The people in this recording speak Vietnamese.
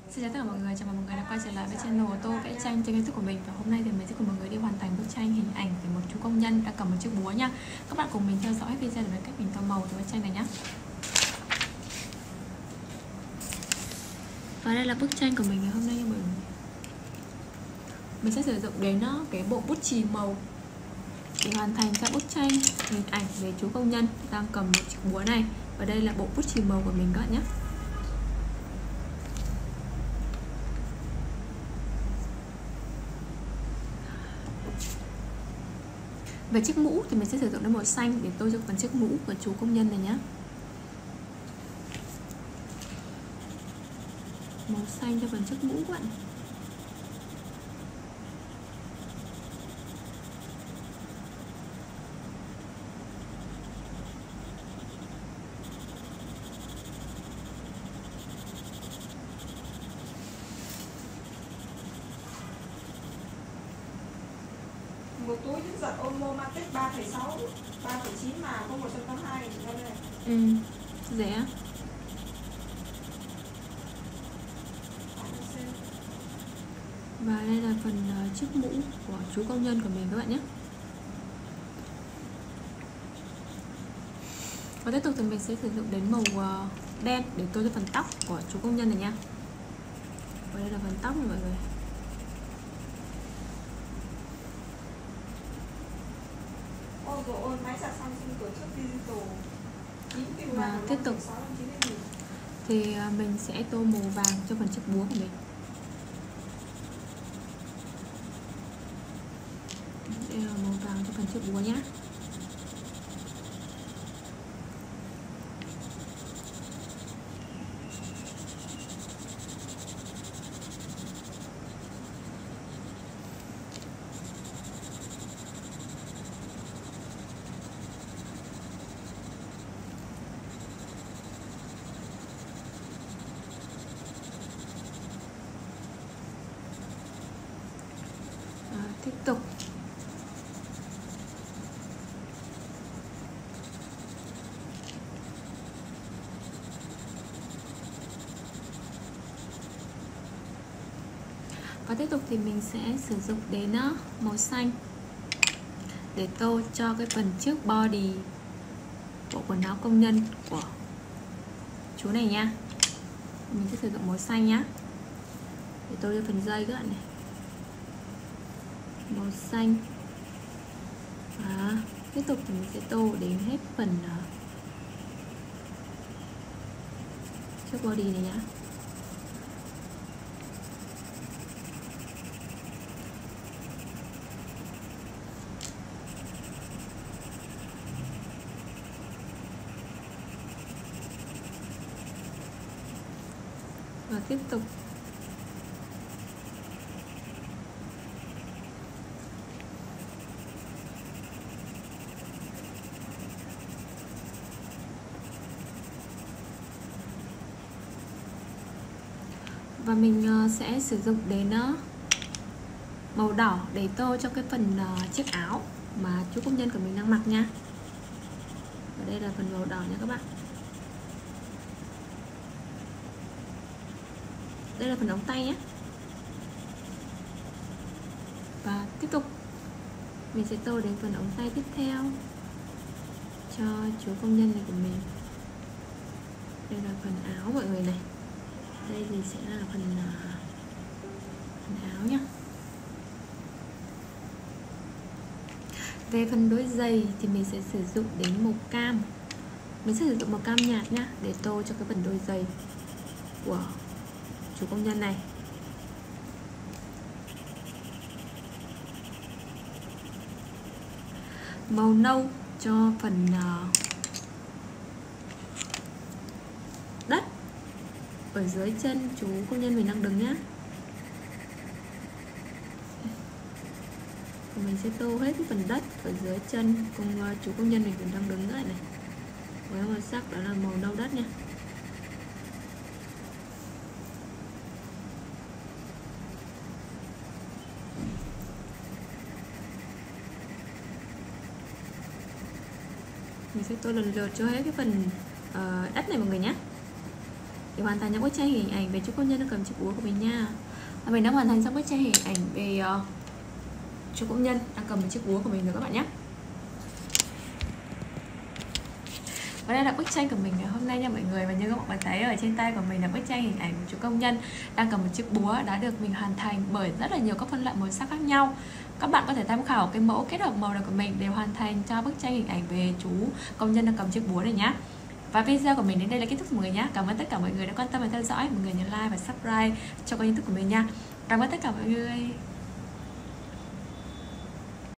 Xin chào tất cả mọi người, chào mừng mọi người đã quay trở lại với channel Tô Vẽ Tranh trên YouTube của mình. Và hôm nay thì mình sẽ cùng mọi người đi hoàn thành bức tranh hình ảnh về một chú công nhân đang cầm một chiếc búa nha. Các bạn cùng mình theo dõi video để biết cách mình tô màu cho bức tranh này nhé. Và đây là bức tranh của mình ngày hôm nay nha mọi người. Mình sẽ sử dụng đến cái bộ bút chì màu để hoàn thành ra bức tranh hình ảnh về chú công nhân đang cầm một chiếc búa này. Và đây là bộ bút chì màu của mình các bạn nhé. Về chiếc mũ thì mình sẽ sử dụng đến màu xanh để tô cho phần chiếc mũ của chú công nhân này nhé. Màu xanh cho phần chiếc mũ các bạn. Một túi những giật Omo Matic 3,6 3,9 mà có 182 thì đây. Rẻ. Và đây là phần chiếc mũ của chú công nhân của mình các bạn nhé. Và tiếp tục thì mình sẽ sử dụng đến màu đen để tô cho phần tóc của chú công nhân này nha. Và đây là phần tóc này mọi người. Máy giặt Samsung tổ chức digital. Và tiếp tục thì mình sẽ tô màu vàng cho phần chiếc búa của mình. Đây là màu vàng cho phần chiếc búa nhé. Tiếp tục và tiếp tục thì mình sẽ sử dụng đến màu xanh để tô cho cái phần trước body bộ quần áo công nhân của chú này nha. Mình sẽ sử dụng màu xanh nhá để tô cho phần dây các bạn này, màu xanh. Và tiếp tục thì mình sẽ tô đến hết phần chiếc body này nhá. Và tiếp tục và mình sẽ sử dụng đến màu đỏ để tô cho cái phần chiếc áo mà chú công nhân của mình đang mặc nha. Và đây là phần màu đỏ nha các bạn. Đây là phần ống tay nhé. Và tiếp tục mình sẽ tô đến phần ống tay tiếp theo cho chú công nhân này của mình. Đây là phần áo mọi người này. Đây thì sẽ là phần áo nhá. Về phần đôi giày thì mình sẽ sử dụng đến màu cam. Mình sẽ sử dụng màu cam nhạt nhá để tô cho cái phần đôi giày của chú công nhân này. Màu nâu cho phần đất ở dưới chân chú công nhân mình đang đứng nhá. Và mình sẽ tô hết cái phần đất ở dưới chân cùng chú công nhân mình đang đứng lại này với màu sắc đó là màu nâu đất nha. Mình sẽ tô lần lượt cho hết cái phần đất này mọi người nhé. để hoàn thành những bức tranh hình ảnh về chú công nhân đang cầm chiếc búa của mình nha. Và mình đã hoàn thành xong bức tranh hình ảnh về chú công nhân đang cầm một chiếc búa của mình rồi các bạn nhé. Và đây là bức tranh của mình ngày hôm nay nha mọi người. Và như các bạn thấy ở trên tay của mình là bức tranh hình ảnh của chú công nhân đang cầm một chiếc búa đã được mình hoàn thành bởi rất là nhiều các phân loại màu sắc khác nhau. Các bạn có thể tham khảo cái mẫu kết hợp màu này của mình để hoàn thành cho bức tranh hình ảnh về chú công nhân đang cầm chiếc búa này nhé. Và video của mình đến đây là kết thúc mọi người nhé. Cảm ơn tất cả mọi người đã quan tâm và theo dõi. Mọi người nhớ like và subscribe cho kênh YouTube của mình nha. Cảm ơn tất cả mọi người.